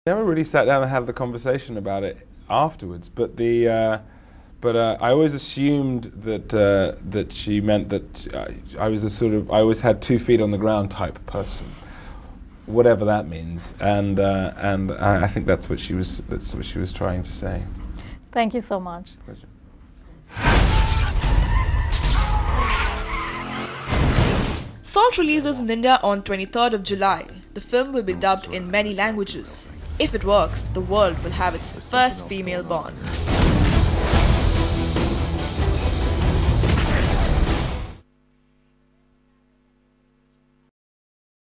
Never really sat down and had the conversation about it afterwards, but I always assumed that that she meant that I was a sort of, I always had 2 feet on the ground type person, whatever that means, and I think that's what she was trying to say. Thank you so much. Pleasure. Salt releases in India on 23rd of July. The film will be dubbed in many languages. If it works, the world will have its first female Bond.